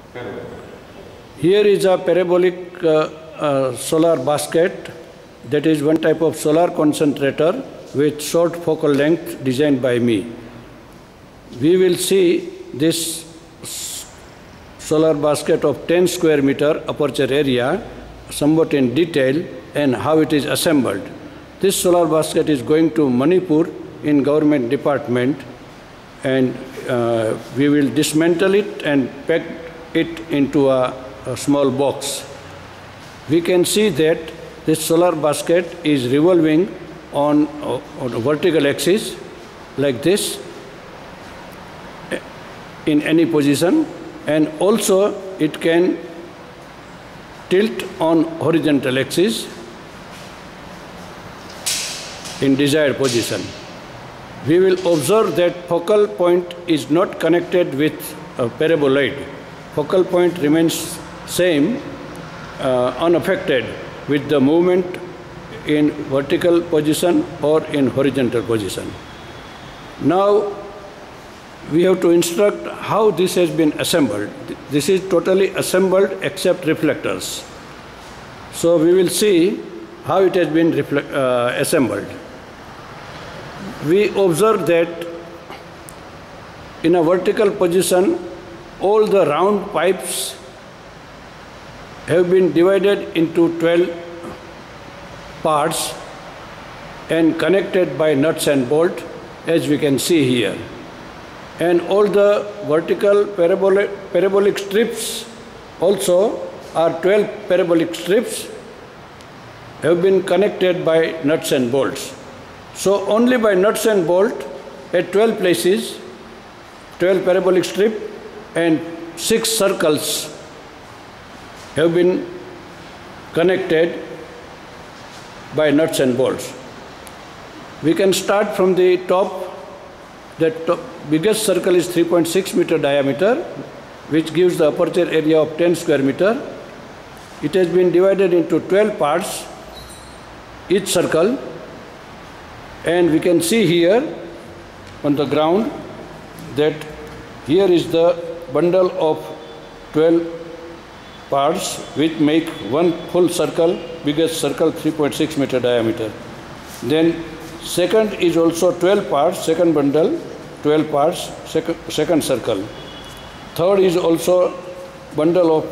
Here is a parabolic solar basket. That is one type of solar concentrator with short focal length designed by me. We will see this solar basket of 10 square meter aperture area somewhat in detail and how it is assembled. This solar basket is going to Manipur in government department, and we will dismantle it and pack it into a small box. We can see that this solar basket is revolving on a vertical axis like this in any position, and also it can tilt on horizontal axis in desired position. We will observe that focal point is not connected with a paraboloid. Focal point remains same, unaffected with the movement in vertical position or in horizontal position. Now we have to instruct how this has been assembled. This is totally assembled except reflectors. So we will see how it has been assembled. We observe that in a vertical position, all the round pipes have been divided into 12 parts and connected by nuts and bolt, as we can see here. And all the vertical parabolic strips also are 12 parabolic strips have been connected by nuts and bolts. So only by nuts and bolt at 12 places, 12 parabolic strip and 6 circles have been connected by nuts and bolts. We can start from the top. The biggest circle is 3.6 meter diameter, which gives the aperture area of 10 square meter. It has been divided into 12 parts, each circle, and we can see here on the ground that here is the bundle of 12 parts which make one full circle, biggest circle 3.6 meter diameter. Then second is also 12 parts, second bundle, 12 parts, second circle. Third is also bundle of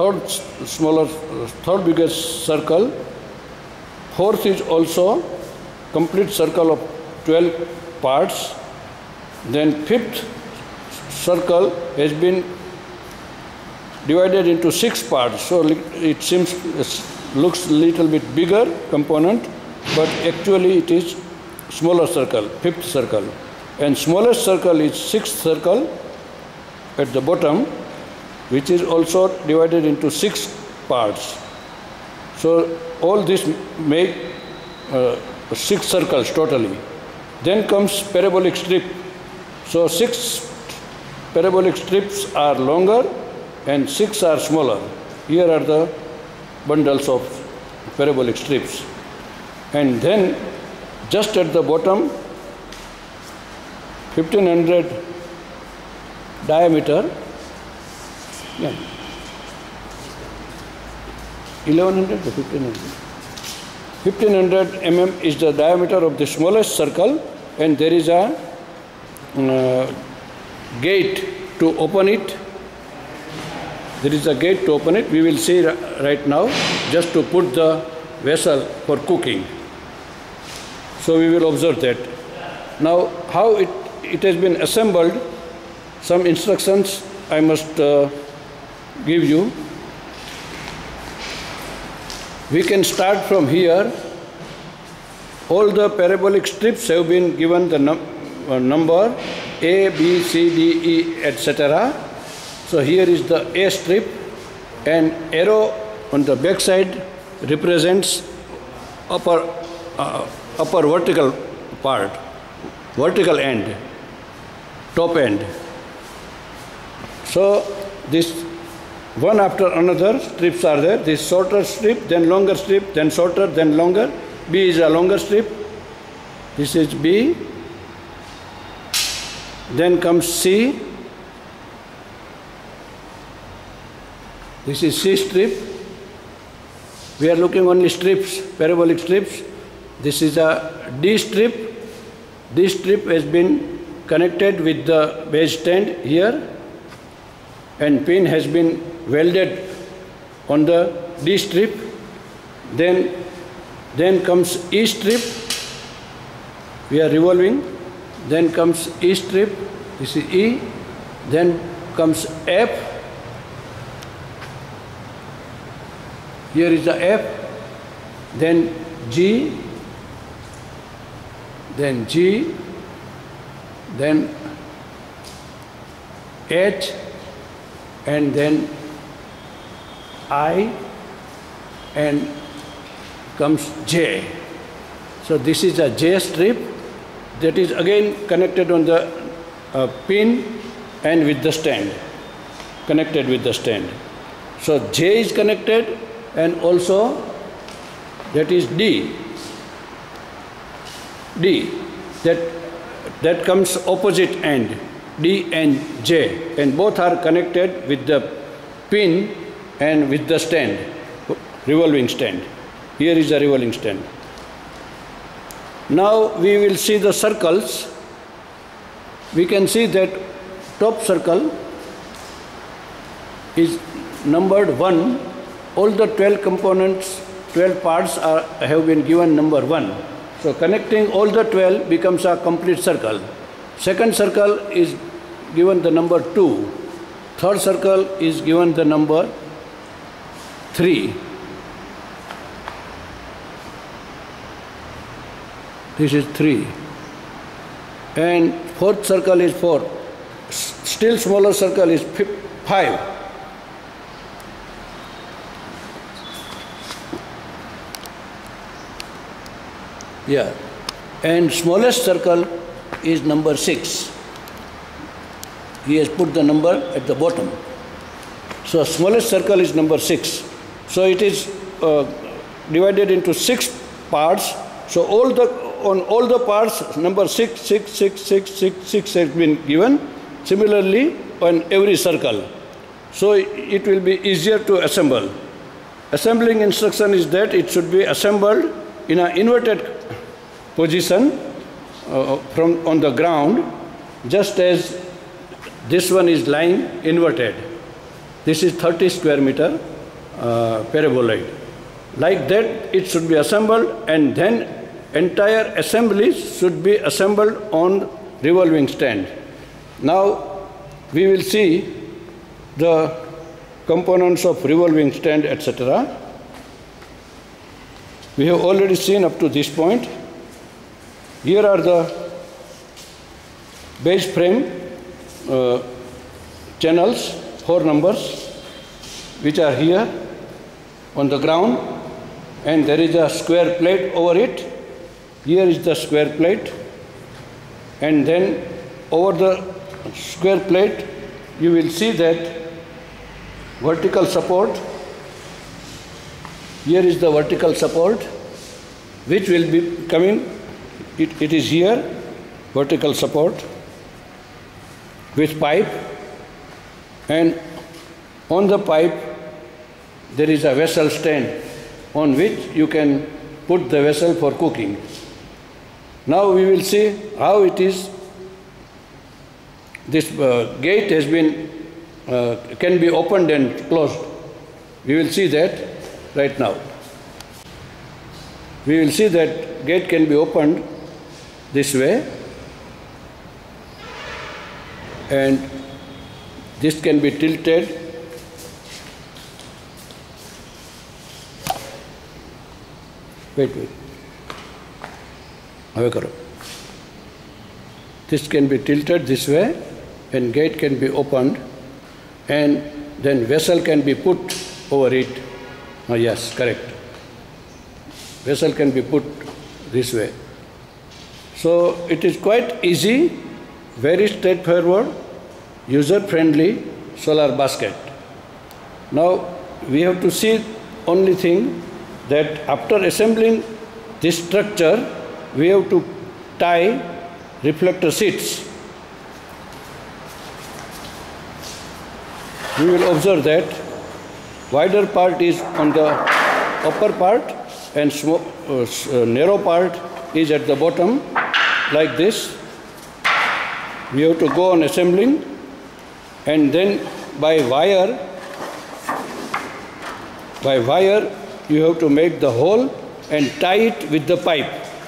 third biggest circle. Fourth is also complete circle of 12 parts. Then fifth circle has been divided into 6 parts. So it looks a little bit bigger component, but actually it is smaller circle, fifth circle. And smallest circle is sixth circle at the bottom, which is also divided into 6 parts. So all this make 6 circles totally. Then comes parabolic strip. So 6 parabolic strips are longer and 6 are smaller. Here are the bundles of parabolic strips. And then just at the bottom, 1500 diameter, 1100 to 1500. 1500 mm is the diameter of the smallest circle, and there is a gate to open it. There is a gate to open it. We will see right now, just to put the vessel for cooking. So we will observe that. Now how it has been assembled, some instructions I must give you. We can start from here. All the parabolic strips have been given the number A, B, C, D, E, etc. So here is the A strip, and arrow on the back side represents upper vertical part, vertical end, top end. So this one after another strips are there. This shorter strip, then longer strip, then shorter, then longer. B is a longer strip. This is B. Then comes C. This is C strip. We are looking only strips, parabolic strips. This is a D strip. D strip has been connected with the base stand here, and pin has been welded on the D strip. Then comes E strip. We are revolving. Then comes E strip. This is E. Then comes F. Here is the F. Then G. Then G. Then H. And then I. And comes J. So this is a J strip that is again connected on the pin and with the stand, connected with the stand. So J is connected, and also that is D. D, that comes opposite end, D and J, and both are connected with the pin and with the stand, revolving stand. Here is the revolving stand. Now we will see the circles. We can see that top circle is numbered 1. All the 12 components, 12 parts have been given number 1. So connecting all the 12 becomes a complete circle. Second circle is given the number 2. Third circle is given the number 3. This is 3. And fourth circle is 4. Still smaller circle is 5. Yeah. And smallest circle is number 6. He has put the number at the bottom. So smallest circle is number 6. So it is divided into 6 parts. So on all the parts, number 6, 6, 6, 6, 6, 6 has been given. Similarly, on every circle. So it will be easier to assemble. Assembling instruction is that it should be assembled in an inverted position on the ground, just as this one is lying inverted. This is 30 square meter paraboloid. Like that, it should be assembled, and then entire assembly should be assembled on revolving stand. Now we will see the components of revolving stand, etc. We have already seen up to this point. Here are the base frame channels, 4 numbers, which are here on the ground, and there is a square plate over it. Here is the square plate, and then over the square plate you will see that vertical support. Here is the vertical support which will be coming. It is here, vertical support with pipe, and on the pipe there is a vessel stand on which you can put the vessel for cooking. Now we will see how it is. This gate has been can be opened and closed. We will see that right now. We will see that gate can be opened this way, and this can be tilted. Wait. This can be tilted this way, and gate can be opened, and then vessel can be put over it. Oh, yes, correct. Vessel can be put this way. So it is quite easy, very straightforward, user-friendly solar basket. Now we have to see only thing that after assembling this structure, we have to tie reflector sheets. We will observe that wider part is on the upper part and narrow part is at the bottom, like this. We have to go on assembling, and then by wire you have to make the hole and tie it with the pipe.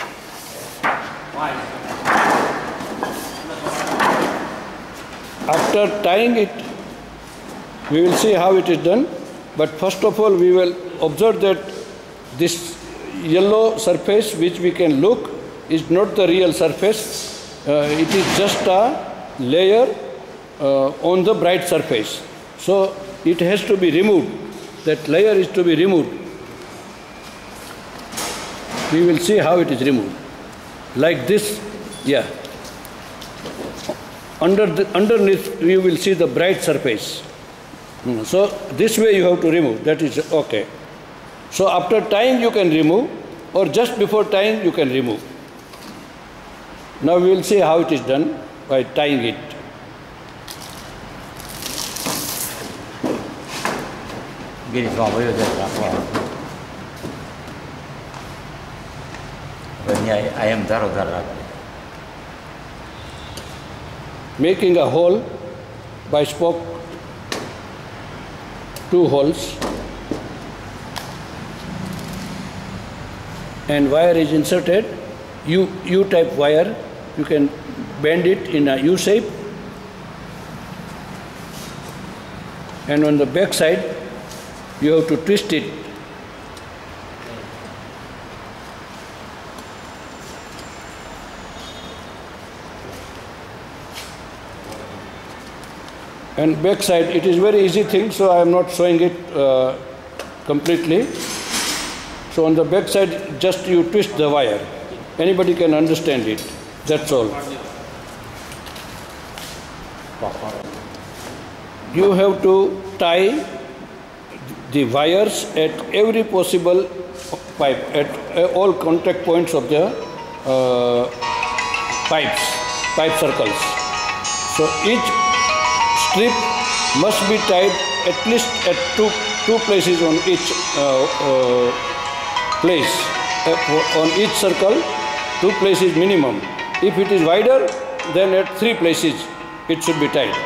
After tying it, we will see how it is done. But first of all, we will observe that this yellow surface which we can look is not the real surface. It is just a layer on the bright surface. So it has to be removed. That layer is to be removed. We will see how it is removed. Like this, yeah. Underneath you will see the bright surface. So this way you have to remove. That is okay. So after tying you can remove, or just before tying you can remove. Now we will see how it is done by tying it. Making a hole by spoke, 2 holes, and wire is inserted, U-type wire. You can bend it in a U shape, and on the back side you have to twist it. And back side, it is very easy thing, so I am not showing it completely. So on the back side, just you twist the wire. Anybody can understand it. That's all. You have to tie the wires at every possible pipe, at all contact points of the pipe circles. So each strip must be tied at least at two places on each place. On each circle, 2 places minimum. If it is wider, then at 3 places it should be tied.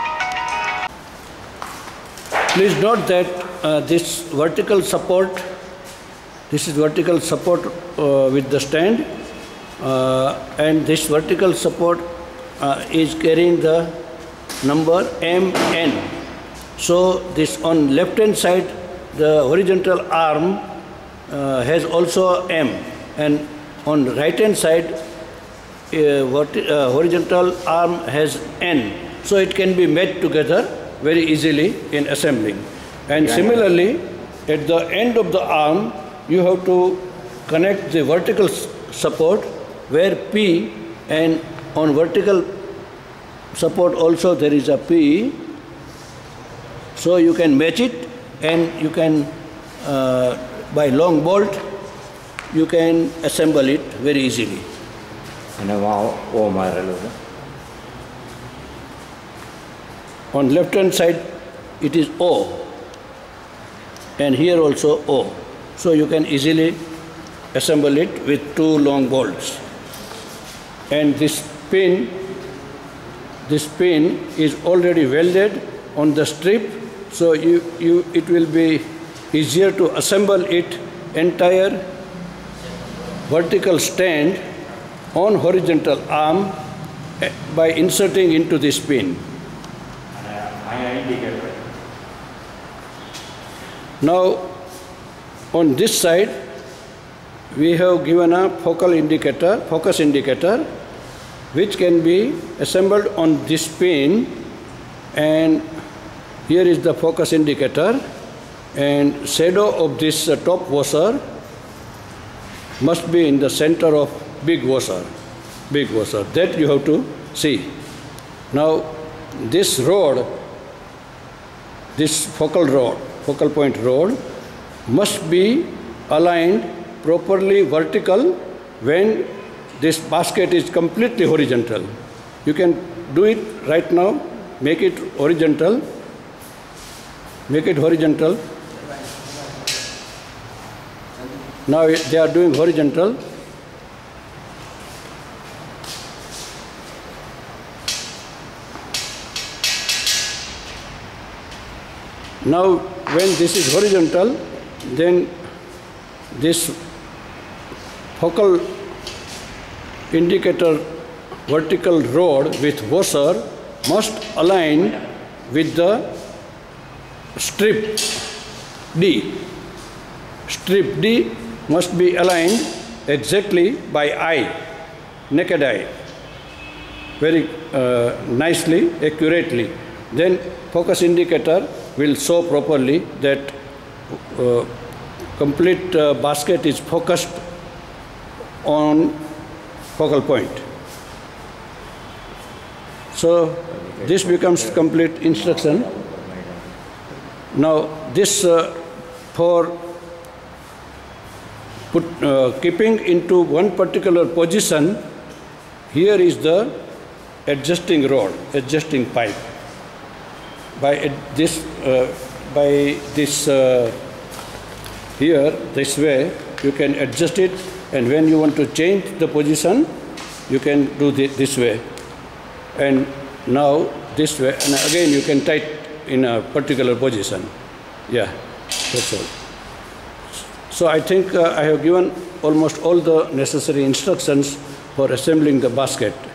Please note that this vertical support, this is vertical support with the stand, and this vertical support is carrying the number MN. So this on left hand side, the horizontal arm has also M, and on right hand side horizontal arm has N. So it can be made together very easily in assembling. And similarly, at the end of the arm you have to connect the vertical support where P, and on vertical support also there is a P, so you can match it, and you can by long bolt you can assemble it very easily. On left hand side it is O, and here also O, so you can easily assemble it with 2 long bolts. And this pin is already welded on the strip, so it will be easier to assemble it entire vertical stand on horizontal arm by inserting into this pin. Now on this side we have given a focus indicator which can be assembled on this pin, and here is the focus indicator, and shadow of this top washer must be in the center of big washer, that you have to see. Now this rod, this focal point rod must be aligned properly vertical when this basket is completely horizontal. You can do it right now, make it horizontal, Now they are doing horizontal. Now when this is horizontal, then this focal indicator vertical rod with washer must align with the strip D. Strip D must be aligned exactly by eye, naked eye, very nicely, accurately. Then focus indicator will show properly that complete basket is focused on focal point. So this becomes complete instruction. Now this for keeping into one particular position, here is the adjusting rod, adjusting pipe. By this here, this way, you can adjust it, and when you want to change the position, you can do this way. And now this way, and again you can tighten in a particular position. Yeah, that's all. So I think I have given almost all the necessary instructions for assembling the basket.